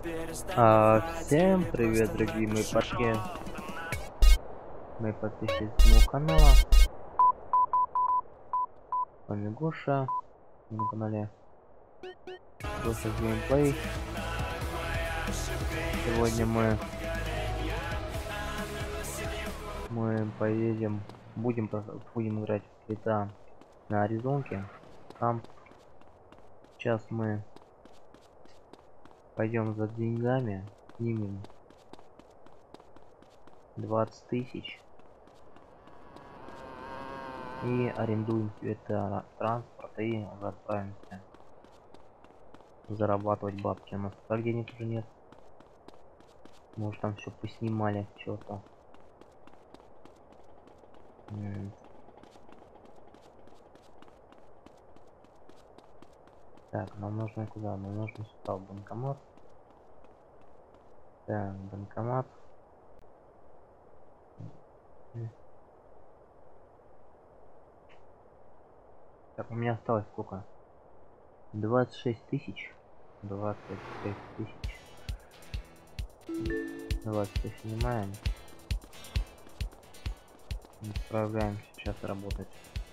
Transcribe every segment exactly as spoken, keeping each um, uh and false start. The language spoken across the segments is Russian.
А, всем привет, дорогие мои парни, мои подписчики моего канала. С вами Гоша на канале Гоша Геймплей. Сегодня мы мы поедем, будем будем играть в джи ти эй на Аризонке. Там сейчас мы пойдем за деньгами, снимем двадцать тысяч и арендуем себе транспорт и уже отправимся зарабатывать бабки. У нас так денег уже нет. Может, там все поснимали что-то. Так, нам нужно куда? Нам нужно сюда, в банкомат. Так, банкомат. Так, у меня осталось сколько? двадцать шесть тысяч. двадцать шесть тысяч. двадцать снимаем. Отправляемся сейчас работать.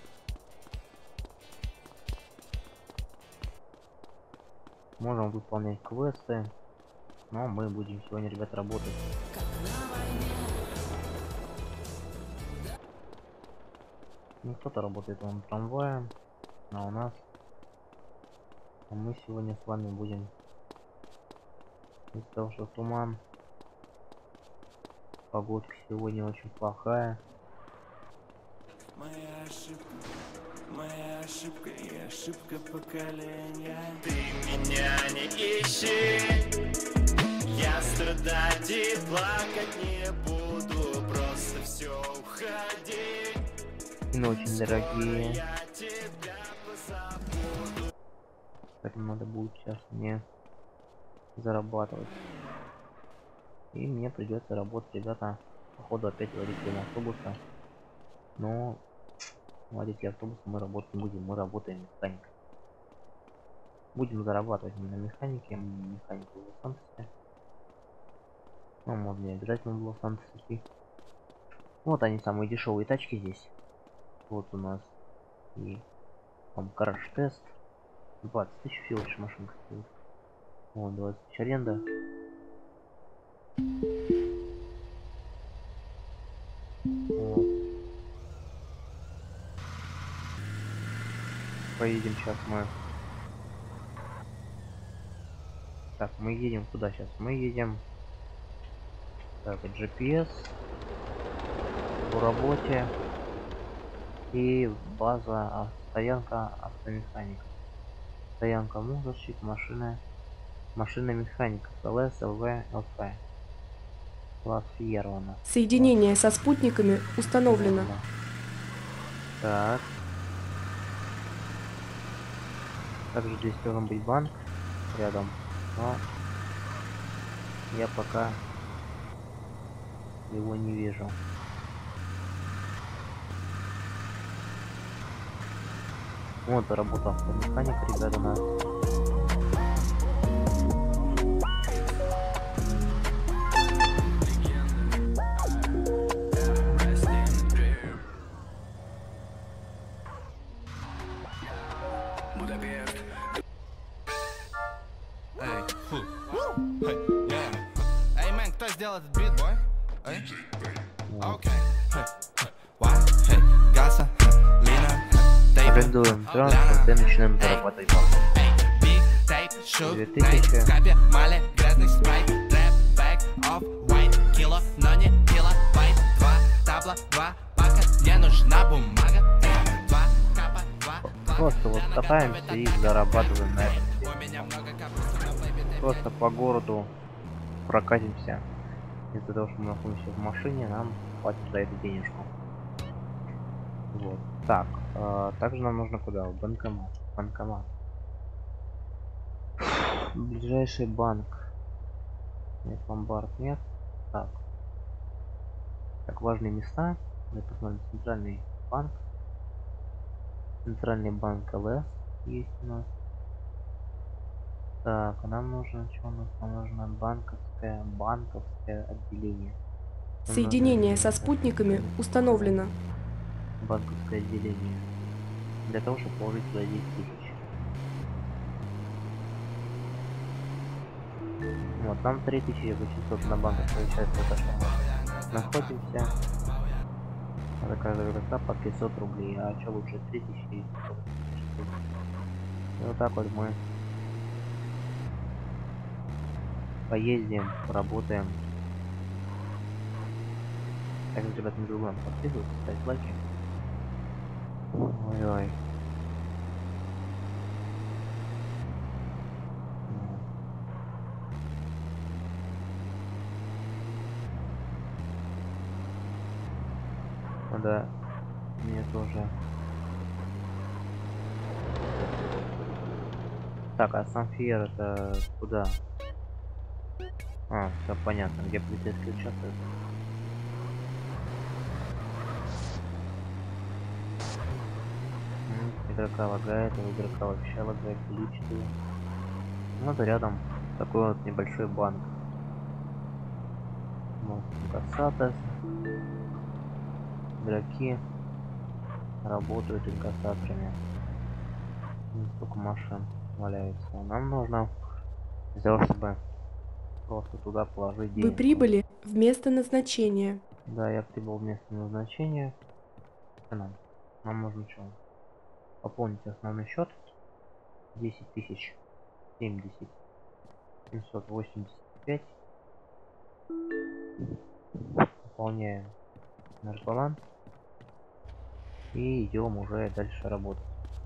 Можем выполнять квесты, но мы будем сегодня, ребят, работать. Ну, кто-то работает он трамваем, а у нас а мы сегодня с вами будем, из-за того, что туман, погодка сегодня очень плохая. Моя ошибка, моя ошибка и ошибка поколения. Ты меня не ищи, я страдать и плакать не буду, просто все уходи. Ну, очень дорогие. Поэтому надо будет сейчас мне зарабатывать. И мне придется работать, ребята. Походу опять водителем автобуса. Но водитель автобуса мы работать не будем, мы работаем механикой. Будем зарабатывать мы на механике, механику в Лос-Сантосе. Ну, можно не обязательно в Лос-Сантос идти. Вот они, самые дешевые тачки здесь. Вот у нас и там краш-тест. двадцать тысяч всего лишь машинка стоит. Вот, двадцать тысяч аренда. Вот. Поедем сейчас мы. Так, мы едем куда сейчас? Мы едем. Так, джи пи эс по работе и база, а, стоянка автомеханика. Стоянка мусорщик, машина, машина механика, СЛС, ЛВ, ЛФ. Класс Фьервана. Соединение со спутниками установлено. Так. Также здесь должен быть банк рядом, но я пока его не вижу. Вот работа автомеханика, ребята, у нас. Эй, мэн, кто сделал этот бит, бой? Эй? Окей. Гаса, Лина, арендуем транспорт и начинаем зарабатывать бабки. две тысячи. Просто вот катаемся и зарабатываем на этом. Просто по городу прокатимся. Из-за того, что мы находимся в машине, нам платят за эту денежку. Вот. Так, э, также нам нужно куда? В банкомат. Банкомат. Ближайший банк. Нет, ломбард нет. Так. Так, важные места. Мы посмотрим центральный банк. Центральный банк ЛС есть у нас. Так, а нам нужно, что у нас? Нам нужно банковское, банковское отделение. Нам Соединение нужно со спутниками установлено. банковское отделение. Для того, чтобы положить туда десять тысяч. Вот, нам три тысячи восемьсот на банках получается, то, что мы находимся. За каждого игрока по пятьсот рублей. А что лучше, три тысячи? И вот так вот мы поездим, поработаем. Так, ребят, не забываем подписываться, ставить лайки. Ой-ой. Надо мне тоже. Так, а Самфир это куда? А, все понятно, где полицейский участок. М, Игрока лагает, у игрока вообще лагает, глючит его. Ну, это рядом такой вот небольшой банк. Вот, инкассатор. Игроки работают инкассаторами. Столько машин валяется. Нам нужно для того, чтобы просто туда положить Вы денег. прибыли в место назначения. Да, я прибыл в место назначения. Что нам? Нам нужно что? Пополнить основной счет. десять тысяч семьдесят семьсот восемьдесят пять. Пополняем наш баланс. И идем уже дальше работать.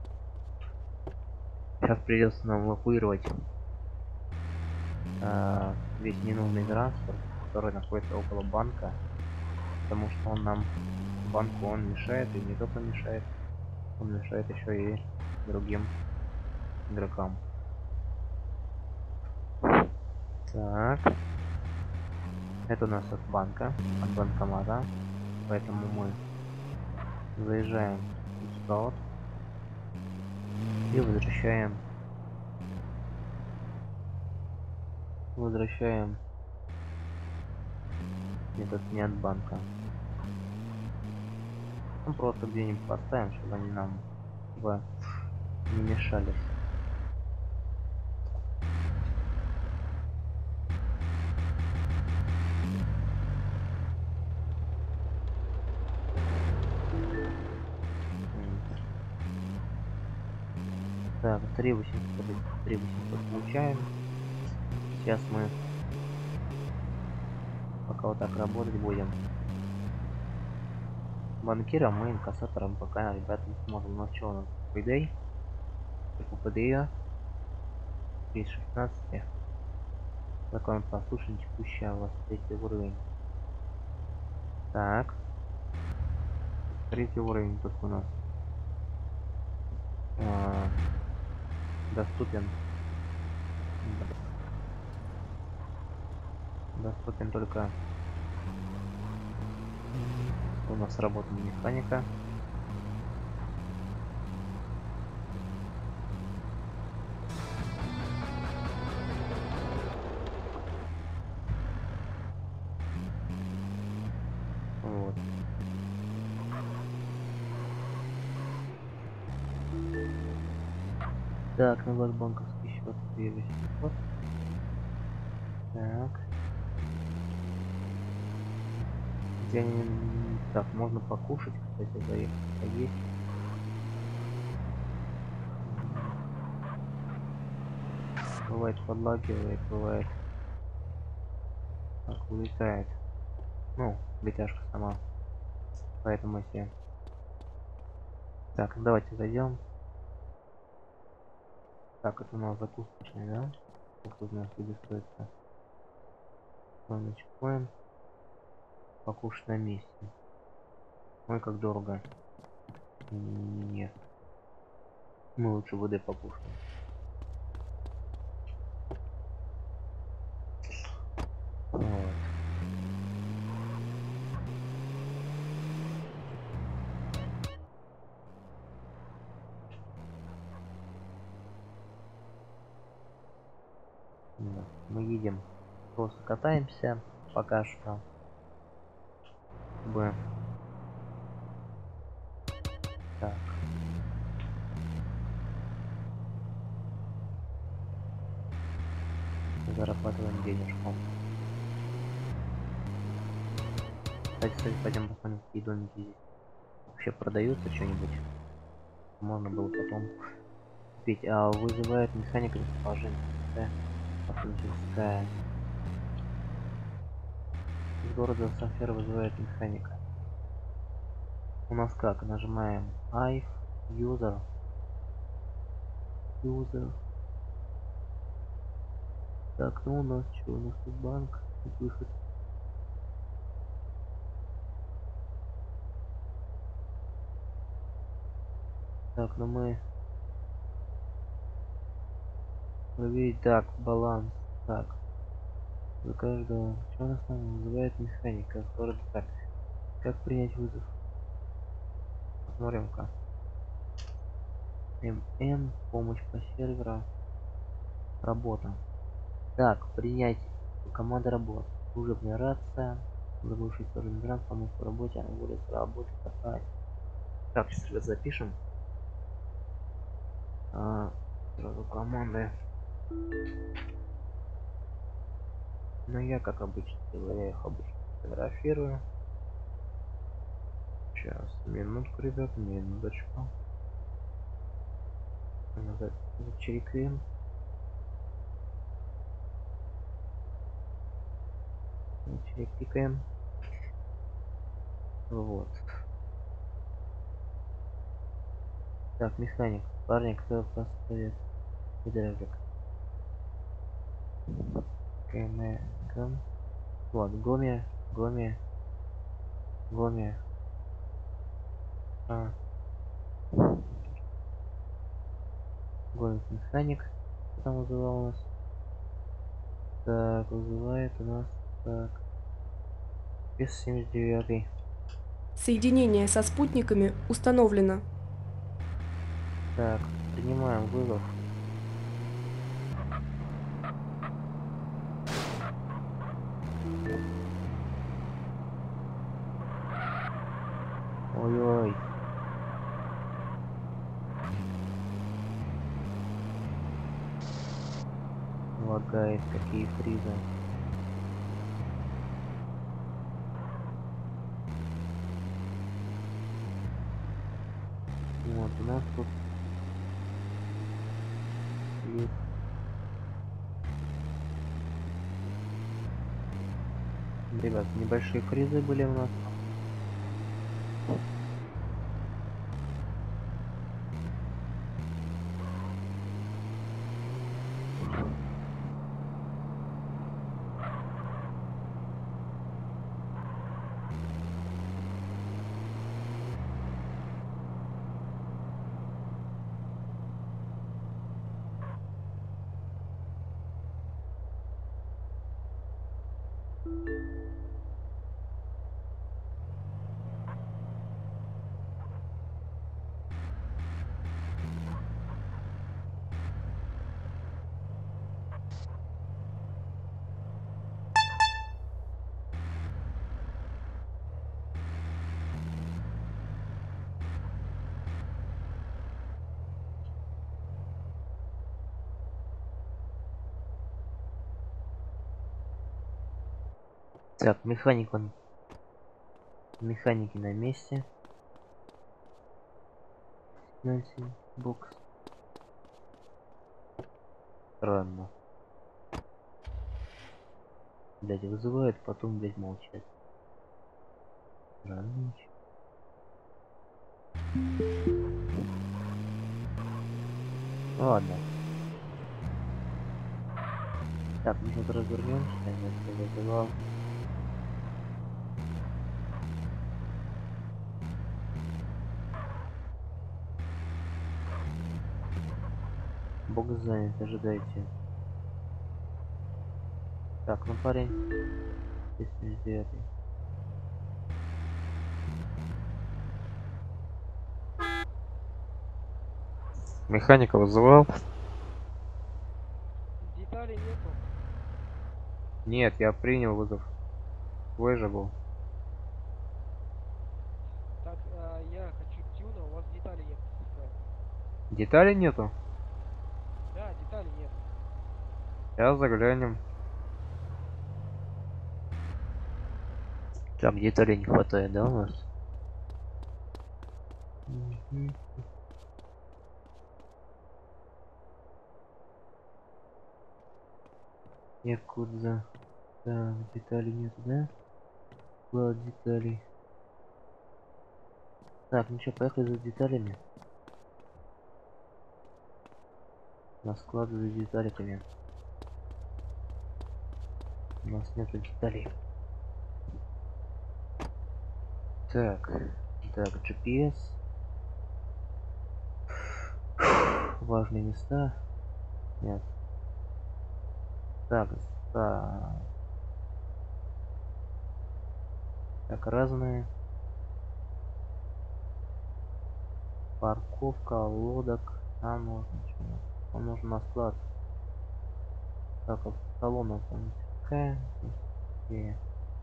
Сейчас придется нам эвакуировать э, весь ненужный транспорт, который находится около банка. Потому что он нам, банку, он мешает, и не только мешает, он мешает еще и другим игрокам. Так. Это у нас от банка, от банкомата. Поэтому мы заезжаем сюда вот и возвращаем возвращаем этот не от банка. Ну, просто где-нибудь поставим, чтобы они нам типа не мешались. Так, три восемьсот, три восемьсот получаем. Сейчас мы пока вот так работать будем. Банкиром мы инкассатором пока, ребята, не сможем. Ну что у нас? Payday. По ПДЕ. Из шестнадцати. Закон послушен, текущий у вас третий уровень. Так. Третий уровень только у нас. А, доступен. Доступен только у нас работа механика. Вот. Так, на ваш банковский счет три восемьсот. Так. Я не... Так, можно покушать, кстати, заехать, поесть. Бывает подлагивает, бывает так улетает. Ну, бетяшка сама. Поэтому если... Так, давайте зайдем. Так, это у нас закусочный, да? Сколько у нас будет стоить-то? Чекпоинт. Покушать на месте. Ой, как дорого. Нет. Мы лучше воды покушаем. Вот. мы едем, просто катаемся пока что. Б. Так. Зарабатываем денежку. Кстати, кстати, пойдем посмотрим, какие домики здесь вообще продаются, что-нибудь. Можно было потом купить. А вызывает механика расположение. Да? Автомастерская. Из города Санфер вызывает механика. У нас как? Нажимаем I, User. User. Так, ну у нас что? У нас тут банк. Тут выход. Так, ну мы... Проверить, так, баланс. Так. За каждого... Что у нас там вызывает механика? Скоро так. Как принять вызов? Посмотрим-ка. ММ, помощь по серверу. Работа. Так, принять команда работы. Служебная рация. Заглушить координат, помочь по работе, будет работать такая. Так, сейчас ребят, запишем. А, сразу команды. Ну я как обычно делаю, я их обычно фотографирую. Сейчас, минутку, ребят, минуточку. Зачерикаем. Зачерикаем. Вот. Так, механик. Парень, кто поставит гидравлик. КМ. Вот, Гоме, Гоме, Гоме. А. Гоме механик. Кто там вызывал у нас? Так, вызывает у нас так. Без семьдесят девятый. Соединение со спутниками установлено. Так, принимаем вызов. Ой-ой. Лагает, какие фризы. Вот, у нас тут есть. Ребят, небольшие фризы были у нас. Так, механик он. Механики на месте. Бокс. Странно. Блять, вызывает, потом, блять, молчать. Странно. Ладно. Так, мы сейчас развернемся, я вызывал. Бокс занят, ожидайте. Так, ну парень. семьдесят девятый. Механика вызывал. Деталей нету. Нет, я принял вызов. Твой же был. Так, а, я хочу тюна, у вас деталей нет, сказал. Деталей нету? Да, деталей нет. Сейчас заглянем. Так, деталей не хватает, да, у нас? Мгм. Якудза. Так, деталей нету, да? Склад деталей. Так, ну что, поехали за деталями. На склад за детальками. У нас нету деталей. Так, так, джи пи эс. Важные места. Нет. Так, так, так разные. Парковка лодок. Нам нужно чего? Нам нужен на склад. Так, автосалон там. Какая? И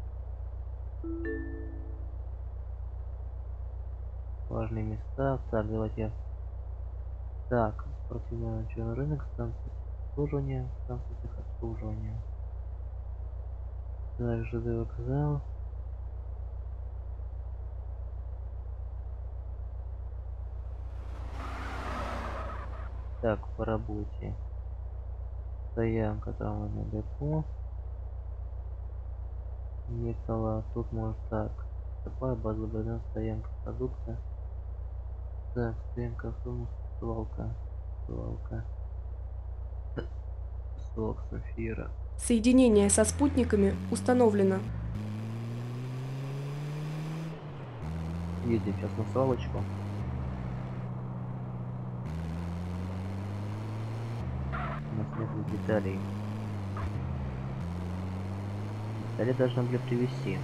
важные места. Так, давайте. Так, спортивный рынок, станция обслуживания, станция техобслуживания. Так, ЖД вокзал. Так, по работе. Стоянка трамвайное депо. Металла. Тут может так. Такая база БД, стоянка продукта. Так, стоянка автобус, свалка. Свалка. Свалка Софира. Соединение со спутниками установлено. Едем сейчас на свалочку. У нас нет деталей. Детали должны были привезти.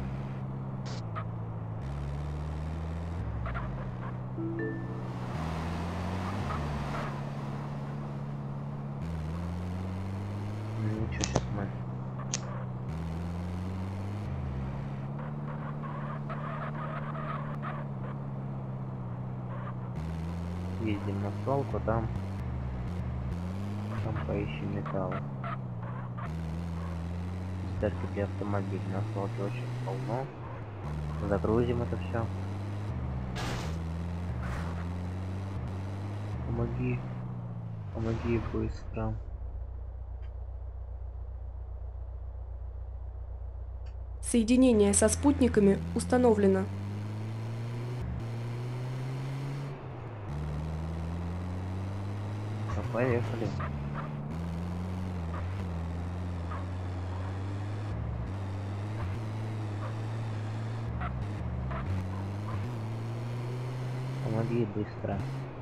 Ну ничего, сейчас мы. Ездим на свалку, там. Там поищем металл. Детальки для автомобиля. На свалке очень полно. Загрузим это все. Помоги. Помоги быстро. Соединение со спутниками установлено. Ну, поехали. Помоги быстро.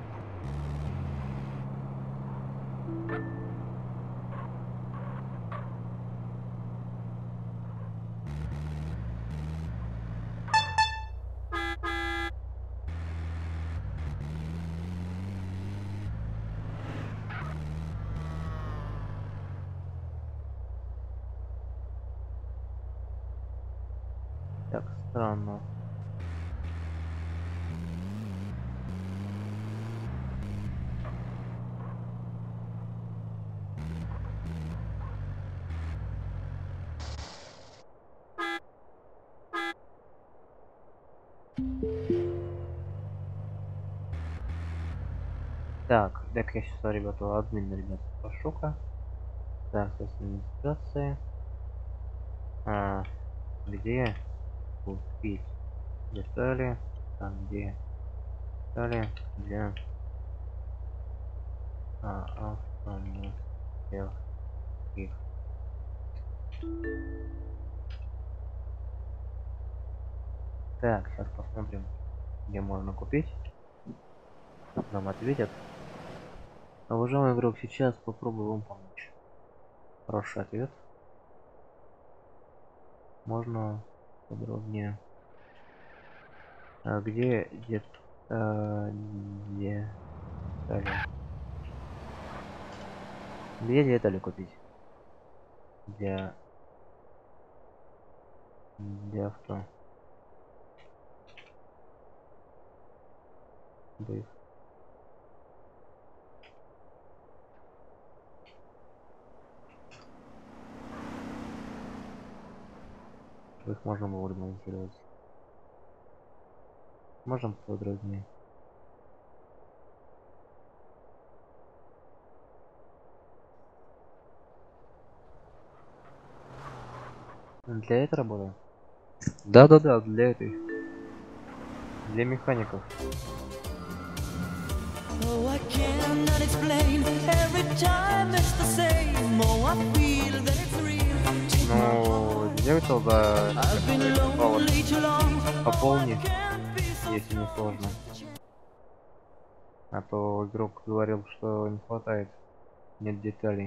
Так странно. Так, так я сейчас, ребята, админ, ребята, прошу-ка. Так, администрация. А, где купить детали? Так, где детали для а, автомобилей? Так, сейчас посмотрим, где можно купить. Нам ответят. Уважаемый игрок, сейчас попробую вам помочь. Хороший ответ. Можно подробнее. А где где а, где детали? Где детали купить? Для Для авто. Быв. Их можно было ремонтировать. Можем подробнее. Для этой работы? Да-да-да, для этой. Для механиков. Oh, I cannot explain. Every time it's the same. Oh, I feel that it's real. Ну, сделать тогда I've been lonely too long. пополни, если не сложно. А то игрок говорил, что не хватает. Нет деталей.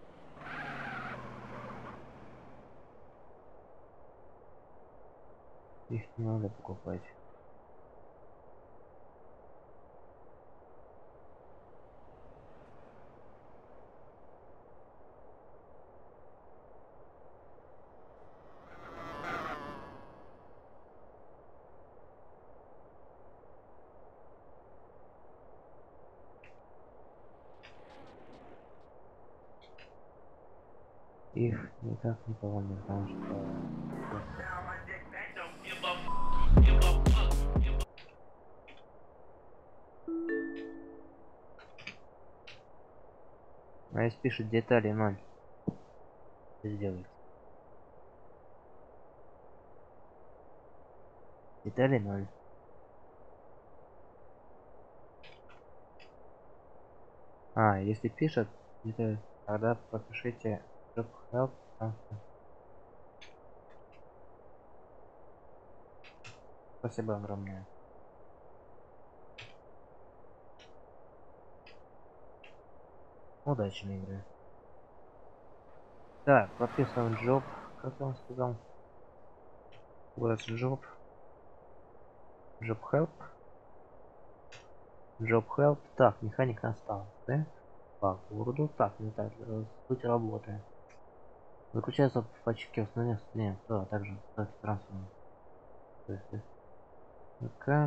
Их не надо покупать. Их никак не помню, потому что... А если пишет детали ноль, что сделать? Детали ноль. А, если пишет, это тогда пропишите job help. Спасибо огромное. Удачной игры. Так, прописываем job. Как я вам сказал? Вот job. Job help. Job help. Так, механик остался, да? По городу. Так, не так. Суть работы. Заключается в очке установления состояния. Да, также трансформер. То есть, ну-ка.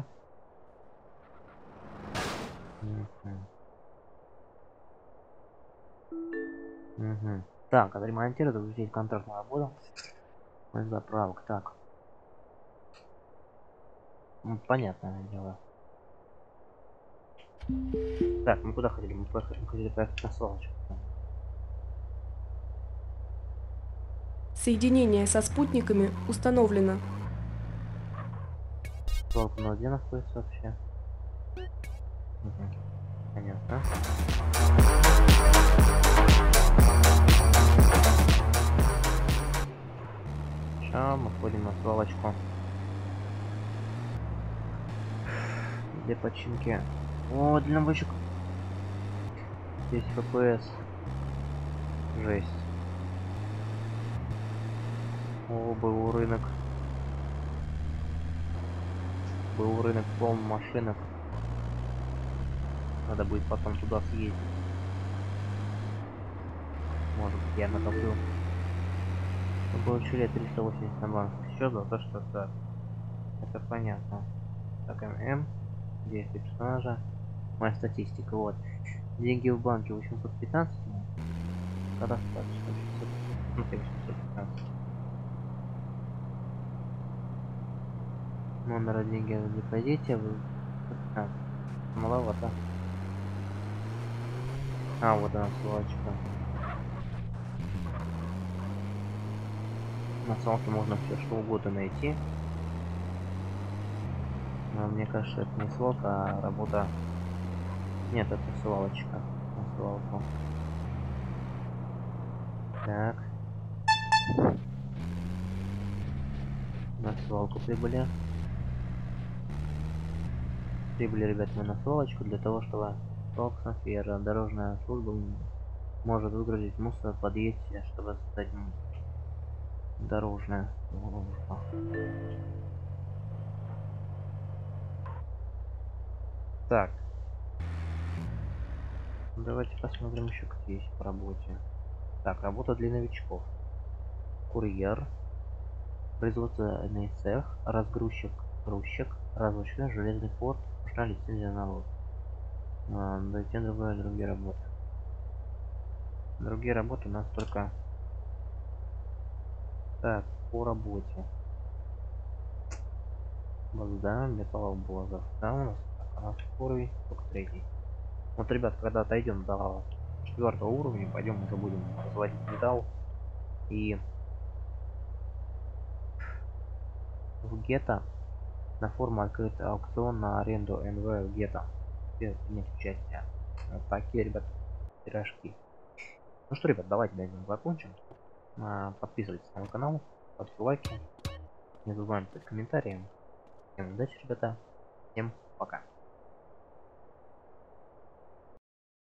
Угу. Так, отремонтировать, запустить контрактную работу. Заправок. Так. Ну, понятное дело. Так, мы куда ходили? Мы хотели поехать на свалочку. Соединение со спутниками установлено. Свалка на где находится вообще? Угу. Понятно. Сейчас мы ходим на свалочку. Для починки. О, дальнобойщик. десять эф пи эс. Жесть. О, был рынок. Был рынок полный машинок. Надо будет потом туда съездить. Может быть, я накоплю. Мы получили триста восемьдесят на банк. Еще за то, что так. Это понятно. Так, ММ. Действие персонажа. Моя статистика, вот. Деньги в банке восемьсот пятнадцать. Когда достаточно. Ну, восемьсот пятнадцать. Номер деньги в депозите. Вы пятнадцать. Маловато. А, вот она, свалочка. На свалке можно все что угодно найти. Но мне кажется, это не свалка, а работа. Нет, это свалочка. На свалку. Так. На свалку прибыли. Прибыли, ребят, мы на свалочку для того, чтобы свалка, дорожная служба может выгрузить мусор в подъезде, чтобы создать дорожная служба. Так. Давайте посмотрим еще какие есть по работе. Так, работа для новичков. Курьер. Производственный цех, разгрузчик, грузчик, разводчик, железный порт, нужна лицензия на лодку. А, затем другие, другие работы. Другие работы у нас только... Так, по работе. База, да, металлобаза. Да, у нас, так, у нас уровень, только третий. Вот, ребят, когда отойдем до четвертого уровня, пойдем уже будем разводить металл. И в гетто на форуме открыт аукцион на аренду эн вэ в гетто. Принять участие. Вот такие, ребят, пирожки. Ну что, ребят, давайте на этом закончим. А, подписывайтесь на мой канал, ставьте лайки. Не забываем писать комментарии. Всем удачи, ребята. Всем пока.